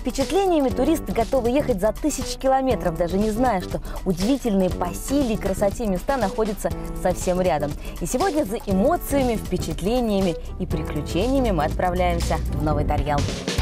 впечатлениями туристы готовы ехать за тысячи километров, даже не зная, что удивительные по силе и красоте места находятся совсем рядом. И сегодня за эмоциями, впечатлениями и приключениями мы отправляемся в Новый Тарьял.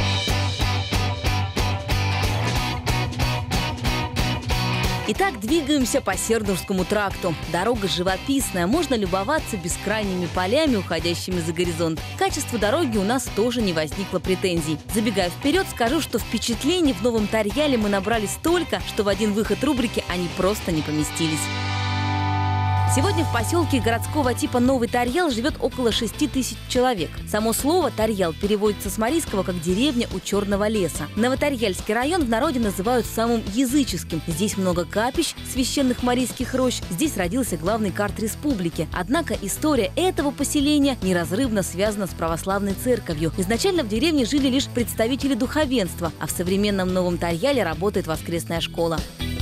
Итак, двигаемся по Сердурскому тракту. Дорога живописная, можно любоваться бескрайними полями, уходящими за горизонт. К качеству дороги у нас тоже не возникло претензий. Забегая вперед, скажу, что впечатлений в Новом Тарьяле мы набрали столько, что в один выход рубрики они просто не поместились. Сегодня в поселке городского типа Новый Тарьял живет около 6000 человек. Само слово «Тарьял» переводится с марийского как «деревня у черного леса». Новотарьяльский район в народе называют самым языческим. Здесь много капищ, священных марийских рощ. Здесь родился главный карт республики. Однако история этого поселения неразрывно связана с православной церковью. Изначально в деревне жили лишь представители духовенства, а в современном Новом Тарьяле работает воскресная школа.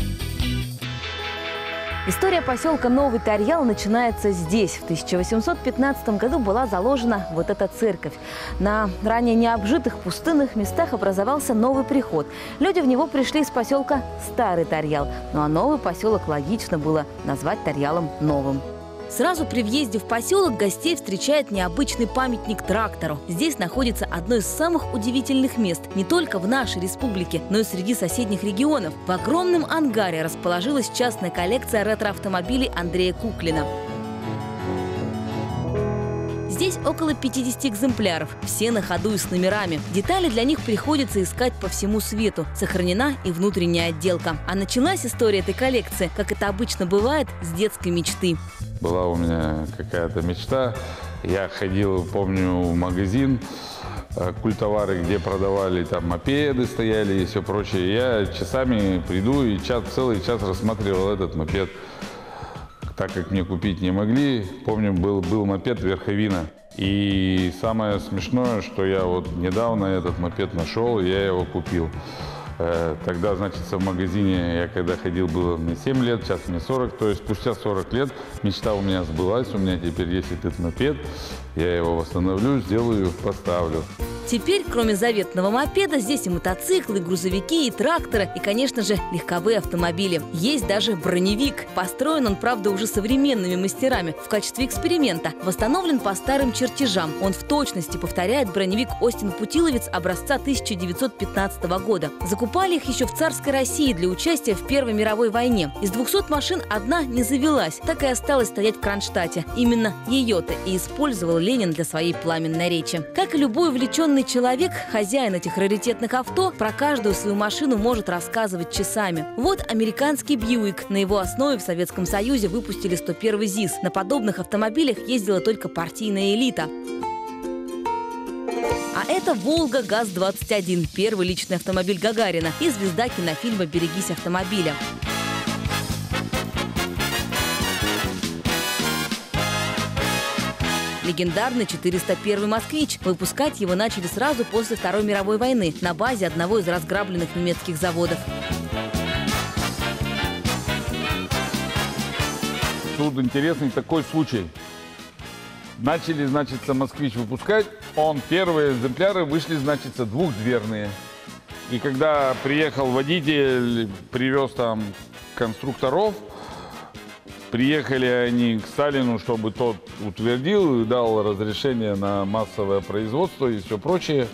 История поселка Новый Тарьял начинается здесь. В 1815 году была заложена вот эта церковь. На ранее необжитых пустынных местах образовался новый приход. Люди в него пришли из поселка Старый Тарьял. Ну а новый поселок логично было назвать Тарьялом Новым. Сразу при въезде в поселок гостей встречает необычный памятник трактору. Здесь находится одно из самых удивительных мест не только в нашей республике, но и среди соседних регионов. В огромном ангаре расположилась частная коллекция ретро-автомобилей Андрея Куклина. Здесь около 50 экземпляров, все на ходу и с номерами. Детали для них приходится искать по всему свету. Сохранена и внутренняя отделка. А началась история этой коллекции, как это обычно бывает, с детской мечты. Была у меня какая-то мечта. Я ходил, помню, в магазин культовары, где продавали там мопеды стояли и все прочее. Я часами приду и целый час рассматривал этот мопед. Так как мне купить не могли, помню, был мопед Верховина. И самое смешное, что я вот недавно этот мопед нашел, я его купил. Тогда, значит, в магазине я когда ходил, было мне 7 лет, сейчас мне 40. То есть спустя 40 лет мечта у меня сбылась, у меня теперь есть этот мопед. Я его восстановлю, сделаю, поставлю. Теперь, кроме заветного мопеда, здесь и мотоциклы, и грузовики, и тракторы, и, конечно же, легковые автомобили. Есть даже броневик. Построен он, правда, уже современными мастерами в качестве эксперимента. Восстановлен по старым чертежам. Он в точности повторяет броневик Остин Путиловец образца 1915 года. Закупали их еще в царской России для участия в Первой мировой войне. Из 200 машин одна не завелась, так и осталась стоять в Кронштадте. Именно ее-то и использовал Ленин для своей пламенной речи. Как и любой увлеченный человек, хозяин этих раритетных авто про каждую свою машину может рассказывать часами. Вот американский Бьюик. На его основе в Советском Союзе выпустили 101 ЗИС. На подобных автомобилях ездила только партийная элита. А это «Волга ГАЗ-21», первый личный автомобиль Гагарина и звезда кинофильма «Берегись автомобиля». Легендарный 401 «Москвич». Выпускать его начали сразу после Второй мировой войны на базе одного из разграбленных немецких заводов. Тут интересный такой случай. Начали, значит, «Москвич» выпускать. Первые экземпляры вышли, значит, двухдверные. И когда приехал водитель, привез там конструкторов, приехали они к Сталину, чтобы тот утвердил и дал разрешение на массовое производство и все прочее.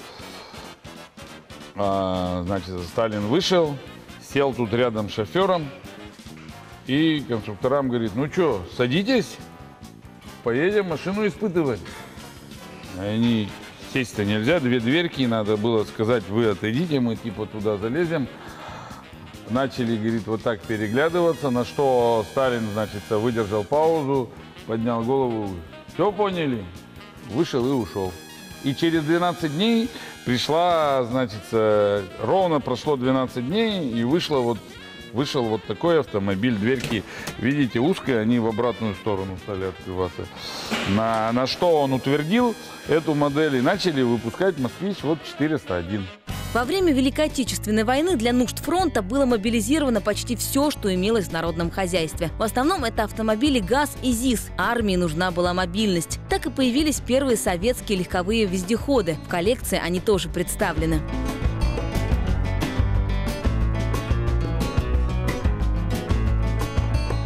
Значит, Сталин вышел, сел тут рядом с шофером и конструкторам говорит: ну что, садитесь, поедем машину испытывать. Они, сесть-то нельзя, две дверки, надо было сказать: вы отойдите, мы типа туда залезем. Начали, говорит, вот так переглядываться, на что Сталин, значит, выдержал паузу, поднял голову: все поняли? Вышел и ушел. И через 12 дней пришла, значит, ровно прошло 12 дней, и вышел вот такой автомобиль. Дверки, видите, узкие, они в обратную сторону стали открываться. На что он утвердил эту модель, и начали выпускать «Москвич» вот 401. Во время Великой Отечественной войны для нужд фронта было мобилизировано почти все, что имелось в народном хозяйстве. В основном это автомобили ГАЗ и ЗИС. Армии нужна была мобильность. Так и появились первые советские легковые вездеходы. В коллекции они тоже представлены.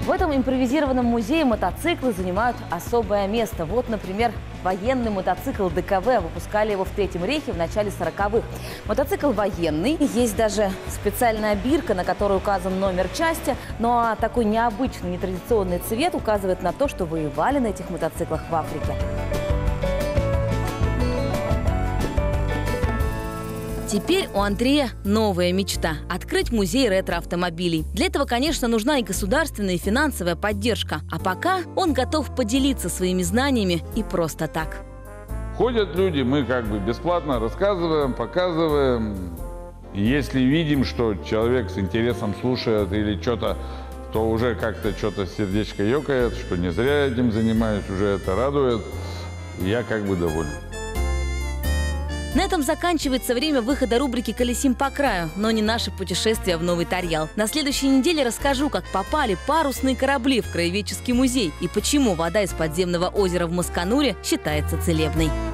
В этом импровизированном музее мотоциклы занимают особое место. Вот, например, военный мотоцикл ДКВ. Выпускали его в Третьем рейхе в начале 40-х. Мотоцикл военный. Есть даже специальная бирка, на которой указан номер части. Ну а такой необычный, нетрадиционный цвет указывает на то, что воевали на этих мотоциклах в Африке. Теперь у Андрея новая мечта – открыть музей ретро-автомобилей. Для этого, конечно, нужна и государственная, и финансовая поддержка. А пока он готов поделиться своими знаниями и просто так. Ходят люди, мы как бы бесплатно рассказываем, показываем. Если видим, что человек с интересом слушает или что-то, то уже как-то что-то сердечко ёкает, что не зря этим занимаюсь, уже это радует. И я как бы доволен. На этом заканчивается время выхода рубрики «Колесим по краю», но не наше путешествие в Новый Тарьял. На следующей неделе расскажу, как попали парусные корабли в краеведческий музей и почему вода из подземного озера в Маскануре считается целебной.